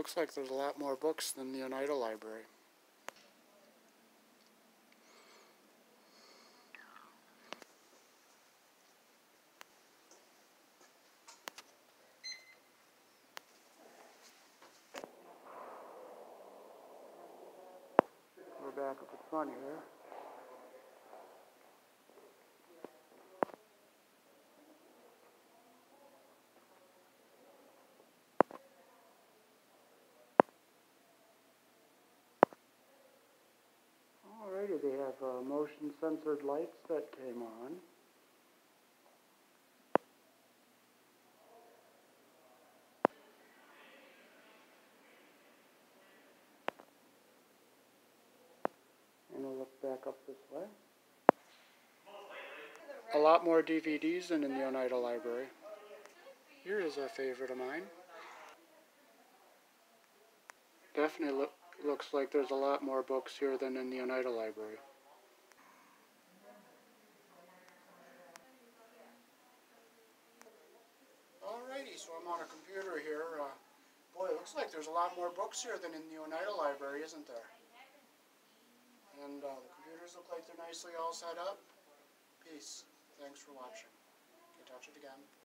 looks like there's a lot more books than the Oneida Library. We're back up at front here. Alrighty, they have motion censored lights that came on. And we'll look back up this way. A lot more DVDs than in the Oneida Library. Here is a favorite of mine. Definitely looks like there's a lot more books here than in the Oneida Library. Alrighty, so I'm on a computer here. Boy, it looks like there's a lot more books here than in the Oneida Library, isn't there? And the computers look like they're nicely all set up. Peace. Thanks for watching. Okay, touch it again.